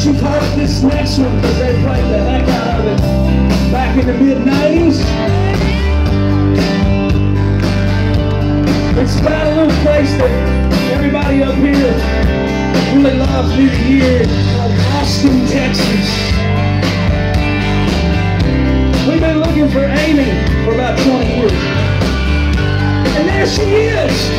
you've heard this next one because they played the heck out of it back in the mid-90s. It's about a little place that everybody up here really loves New Year, called Austin, Texas. We've been looking for Amy for about 20 years. And there she is!